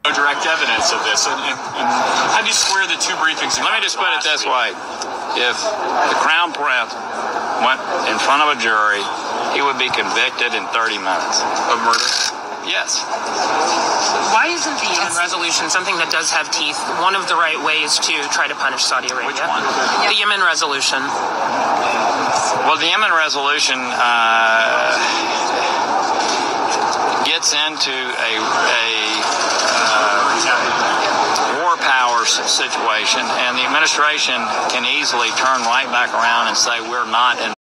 No direct evidence of this. And how do you square the two briefings? Let me just put it this way. If the Crown Prince went in front of a jury, he would be convicted in 30 minutes. Of murder? Yes. Why isn't the Yemen resolution something that does have teeth? One of the right ways to try to punish Saudi Arabia. Which one? The Yemen resolution. Well, the Yemen resolution gets into a war powers situation, and the administration can easily turn right back around and say we're not in